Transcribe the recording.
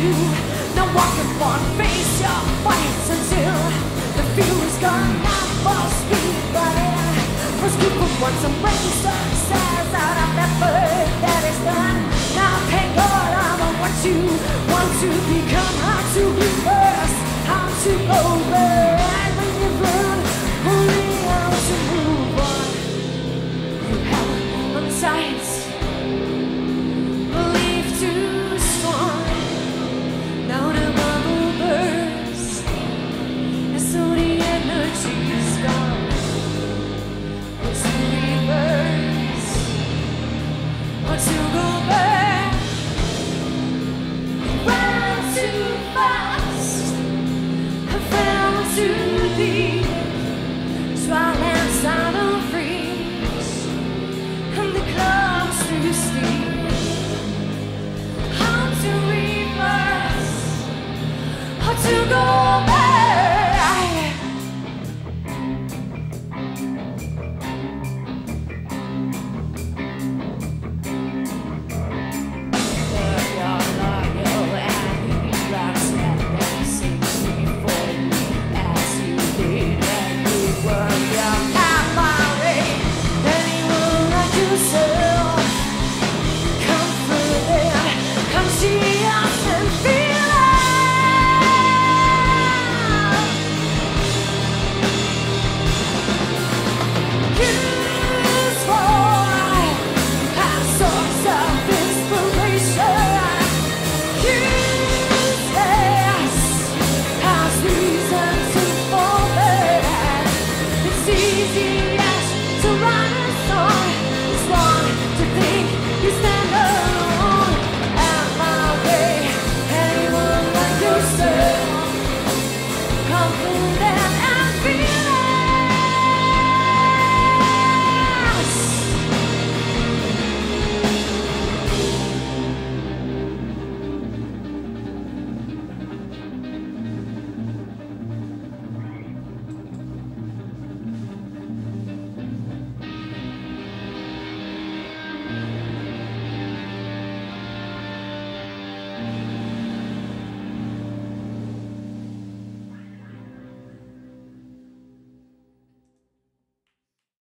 you. Now walk upon, face your fights until the fuel's gone. Now for speed, buddy. First group of one, some brain success out of effort that is done. Now thank God I'm on what you want to become. How to reverse, how to go back when you've learned only how to move on. You have on sights, belief too strong. Now the bubble bursts, and so the energy's gone. What's to reverse, or to go back? Ran too fast, I fell too deep. Dry lands out of reach, and the club's too steep. How to reverse, or to go back?